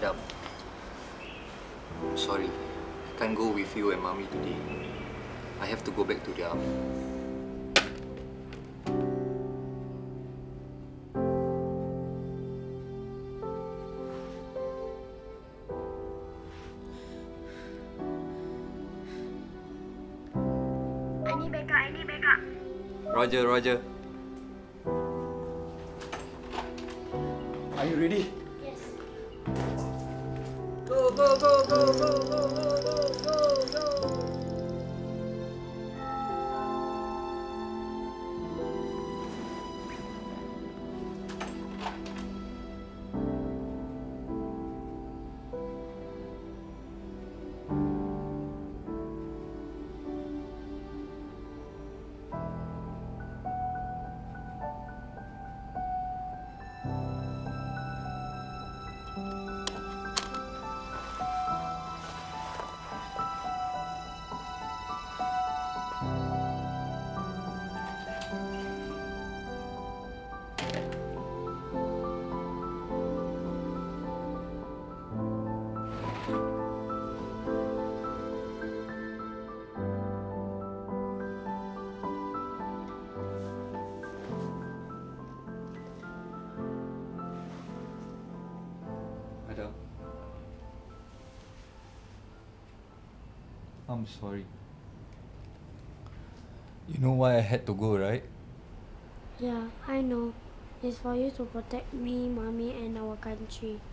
Adam, sorry, I can't go with you and Mommy today. I have to go back to the army. I need backup. Roger, Roger. Are you ready? Yes. Go, go, go, go, go, go, go, go, go, go! Adam, I'm sorry. You know why I had to go, right? Yeah, I know. It's for you to protect me, Mommy, and our country.